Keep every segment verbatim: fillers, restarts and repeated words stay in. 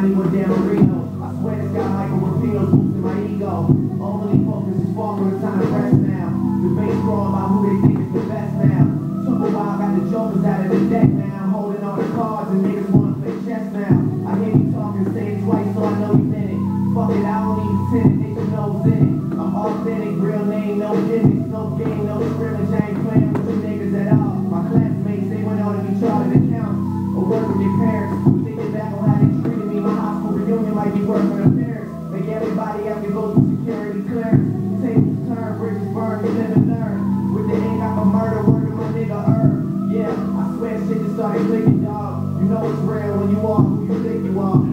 Johnny went down on Reno. I swear this guy Michael Rapino's boosting my ego. Only focus is far from the time to rest now. Debate strong about who they think is the best now. Took a while, got the jokers out of the deck now. I'm holding all the cards and niggas wanna play chess now. I hear you talking, say it twice so I know you in it. Fuck it, I don't even pretend it, take your nose in it. I'm authentic, real name, no gimmicks, no game, no scrimmage. I ain't playing with you niggas at all. My classmates, they went on to be chartered accountants or work with their parents. Thinking back on how they treated me, my high school reunion might be worth for the parents. Make everybody have to go through security clearance. Tables turn, bridges burn, you live and learn. With the ink, I can murder, word to my nigga Herb. Yeah, I swear shit just started clicking, dog. You know it's real when you are who you think you are.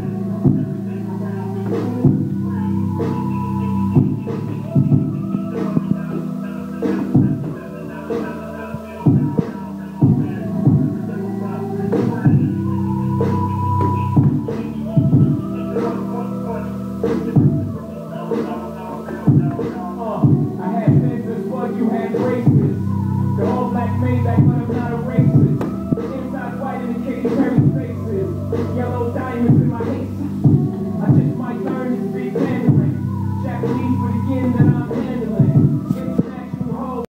Uh, I had business, but you had braces. The all black Maybach, but I'm not a